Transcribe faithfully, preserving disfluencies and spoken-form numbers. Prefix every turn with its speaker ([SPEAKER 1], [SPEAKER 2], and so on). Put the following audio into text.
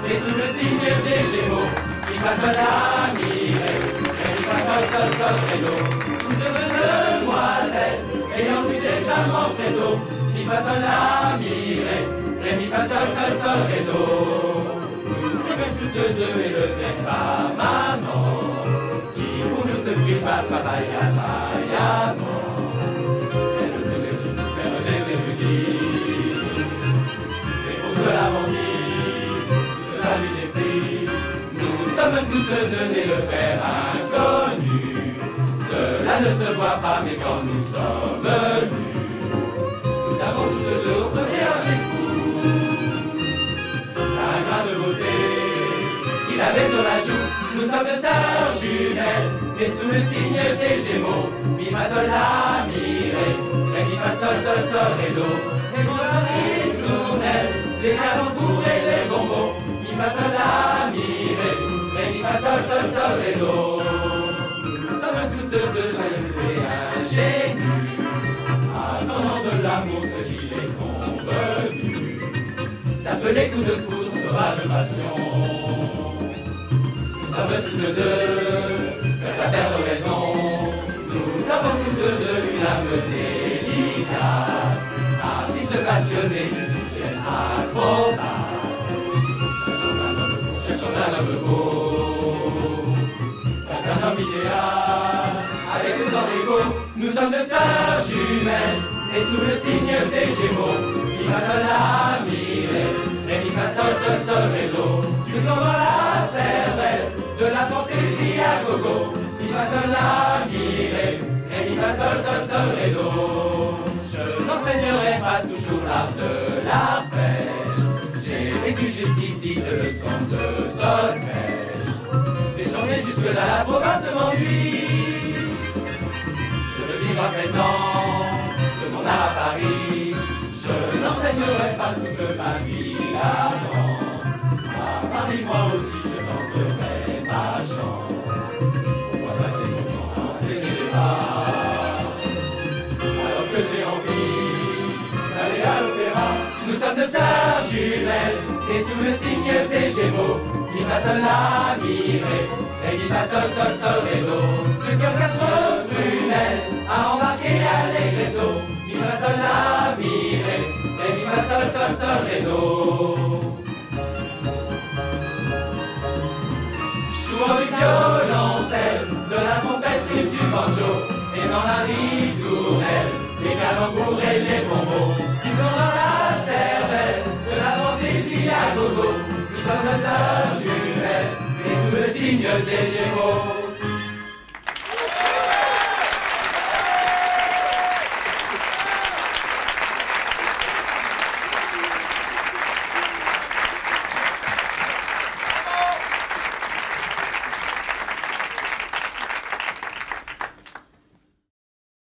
[SPEAKER 1] et sous le signe des Gémeaux, mi fa sol la mi ré, ré mi fa sol sol sol ré do. Toutes deux demoiselles ayant eu des amants très tôt, mi fa sol la mi ré, ré mi fa sol sol sol ré do. Nous aimons toutes deux et le père pas maman, qui pour nous se prie pas travail à vaillamment. Elle devait nous faire des érudits, et pour cela m'en dit, tout ça lui défie. Nous sommes toutes deux nés le père inconnu, cela ne se voit pas, mais quand nous sommes nus, nous avons toutes deux au côté assez fou un grain de beauté qu'il avait sur la joue. Nous sommes sœurs jumelles, nées sous le signe des Gémeaux, mi fa sol la mi ré, ré mi fa sol sol sol ré do. Et mon ritournelle, les calembours et les bonbons, mi fa sol la mi ré, ré mi fa sol sol sol ré do. Nous sommes toutes deux joyeuses et ingénues, attendant de l'amour ce qu'il est convenu, d'appeler coup de foudre sauvage passion. Nous sommes toutes deux, faites à perdre raison. Nous avons toutes deux une âme délicate, artiste passionné, musicienne acrobate, cherchant un homme beau, cherchant un homme beau, un homme idéal, avec ou sans défaut. Nous sommes deux sœurs jumelles, et sous le signe des Gémeaux, mi fa sol la mi ré, ré mi fa sol sol sol ré do. Du plomb dans la cervelle, de la fantaisie à gogo, mi fa sol la mi ré, ré mi fa sol sol sol ré do. Je n'enseignerai pas toujours l'art de l'arpège, j'ai vécu jusqu'ici de leçons de solfège. Les journées jusque là la province m'ennuie, je veux vivre à présent de mon art à Paris. Je n'enseignerai pas toute ma vie la danse, à Paris moi aussi je tenterai ma chance. Pourquoi passer mon temps à enseigner les pas, alors que j'ai envie d'aller à l'opéra. Nous sommes deux sœurs jumelles, et sous le signe des Gémeaux, mi fa sol la mi ré, ré mi fa sol sol sol ré do. Deux cœurs quatre prunelles à embarquer allegretto, mi fa sol la mi ré, ré mi fa sol sol sol ré do. Jouant du violoncelle, de la trompette et du banjo, aimant la ritournelle, les calembours et les bonbons, du plomb dans la cervelle, de la fantaisie à gogo. Nous sommes deux sœurs jumelles, et sous le signe des Gémeaux.